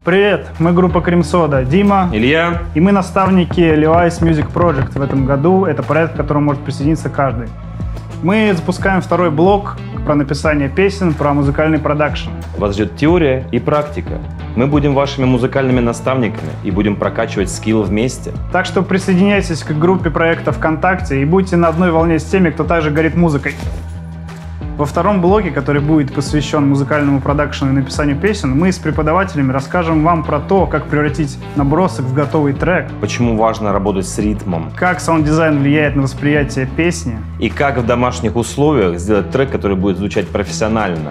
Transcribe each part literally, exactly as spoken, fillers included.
Привет, мы группа Cream Soda, Дима, Илья. И мы наставники Levi's Music Project в этом году. Это проект, к которому может присоединиться каждый. Мы запускаем второй блок про написание песен, про музыкальный продакшн. Вас ждет теория и практика. Мы будем вашими музыкальными наставниками и будем прокачивать скилл вместе. Так что присоединяйтесь к группе проекта ВКонтакте и будьте на одной волне с теми, кто также горит музыкой. Во втором блоке, который будет посвящен музыкальному продакшену и написанию песен, мы с преподавателями расскажем вам про то, как превратить набросок в готовый трек, Почему важно работать с ритмом. как саунд-дизайн влияет на восприятие песни, И как в домашних условиях сделать трек, который будет звучать профессионально.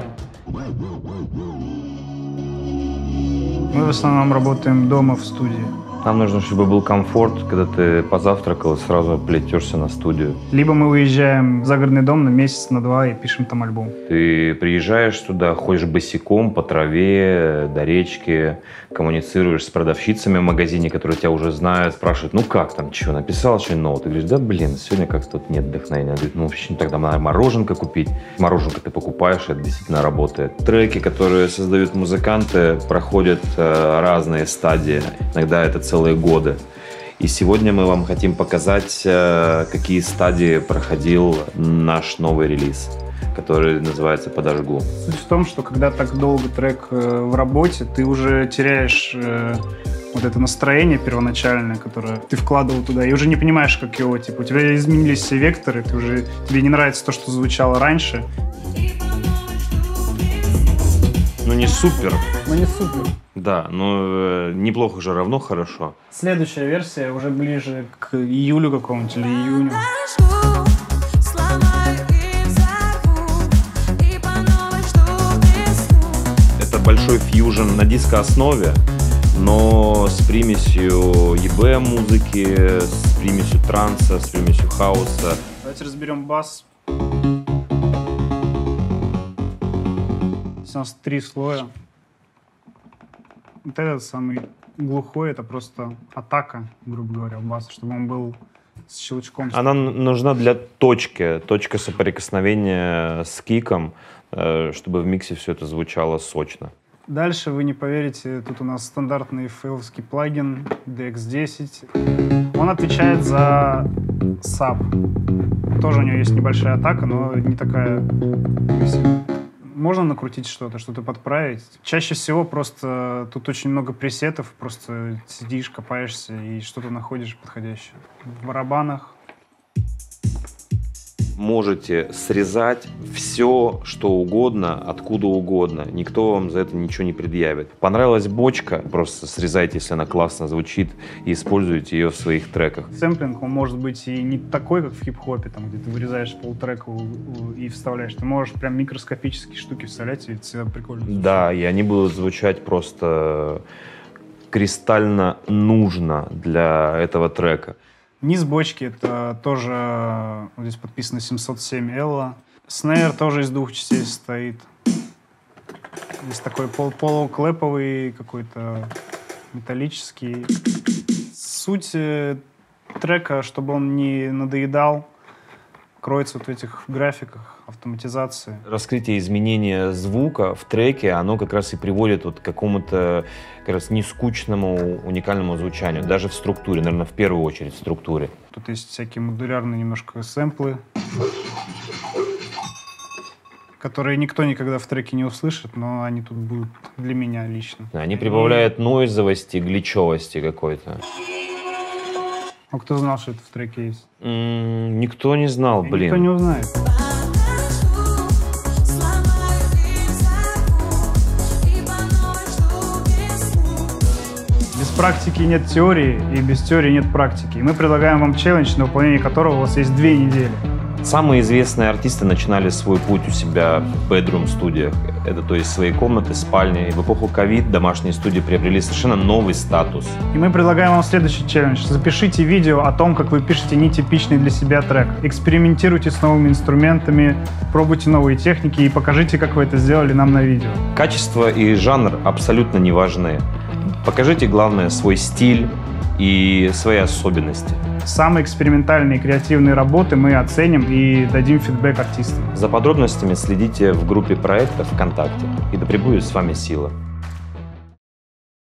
Мы в основном работаем дома в студии. Нам нужно, чтобы был комфорт, когда ты позавтракал и сразу плетешься на студию. Либо мы уезжаем в загородный дом на месяц, на два и пишем там альбом. Ты приезжаешь туда, ходишь босиком по траве, до речки, коммуницируешь с продавщицами в магазине, которые тебя уже знают, спрашивают, ну как там, что, написал что-нибудь новое? Ты говоришь, да блин, сегодня как-то тут нет вдохновения. Говорит, ну вообще тогда надо мороженка купить. Мороженка ты покупаешь, это действительно работает. Треки, которые создают музыканты, проходят э, разные стадии. Иногда это целые годы. И сегодня мы вам хотим показать, э, какие стадии проходил наш новый релиз, который называется «Подожгу». Суть в том, что когда так долго трек э, в работе, ты уже теряешь э, вот это настроение первоначальное, которое ты вкладывал туда, и уже не понимаешь, как его, типа, у тебя изменились все векторы, ты уже, тебе не нравится то, что звучало раньше. Ну не супер, Ну не супер. да, но э, неплохо же равно хорошо. Следующая версия уже ближе к июлю какому-нибудь или июню. Это большой фьюжн на диско-основе, но с примесью и би эм-музыки, с примесью транса, с примесью хаоса. Давайте разберем бас. Здесь у нас три слоя. Вот этот самый глухой, это просто атака, грубо говоря, баса, чтобы он был с щелчком. Она нужна для точки, точка соприкосновения с киком, э, чтобы в миксе все это звучало сочно. Дальше, вы не поверите, тут у нас стандартный фейловский плагин ди экс десять. Он отвечает за саб. Тоже у него есть небольшая атака, но не такая... Можно накрутить что-то, что-то подправить. Чаще всего просто тут очень много пресетов, просто сидишь, копаешься и что-то находишь подходящее. В барабанах. Можете срезать все, что угодно, откуда угодно. Никто вам за это ничего не предъявит. Понравилась бочка, просто срезайте, если она классно звучит, и используйте ее в своих треках. Сэмплинг, он может быть и не такой, как в хип-хопе, там, где ты вырезаешь полтрека и вставляешь. Ты можешь прям микроскопические штуки вставлять, и это всегда прикольно звучит. Да, и они будут звучать просто кристально нужно для этого трека. Низ бочки — это тоже, вот здесь подписано семьсот семь Элла. Снейр тоже из двух частей состоит. Здесь такой пол полуклэповый, какой-то металлический. Суть трека, чтобы он не надоедал, кроется вот в этих графиках автоматизации. Раскрытие изменения звука в треке, оно как раз и приводит вот к какому-то как раз нескучному, уникальному звучанию, даже в структуре, наверное, в первую очередь в структуре. Тут есть всякие модулярные немножко сэмплы, которые никто никогда в треке не услышит, но они тут будут для меня лично. Они прибавляют нойзовости, гличевости какой-то. А кто знал, что это в треке есть? М-м, никто не знал, И блин. никто не узнает. Без практики нет теории, и без теории нет практики. И мы предлагаем вам челлендж, на выполнение которого у вас есть две недели. Самые известные артисты начинали свой путь у себя в бедрум-студиях. Это, то есть, свои комнаты, спальни. И в эпоху ковид домашние студии приобрели совершенно новый статус. И мы предлагаем вам следующий челлендж. Запишите видео о том, как вы пишете нетипичный для себя трек. Экспериментируйте с новыми инструментами, пробуйте новые техники и покажите, как вы это сделали нам на видео. Качество и жанр абсолютно не важны. Покажите, главное, свой стиль и свои особенности. Самые экспериментальные и креативные работы мы оценим и дадим фидбэк артистам. За подробностями следите в группе проекта ВКонтакте. И да пребудет с вами сила.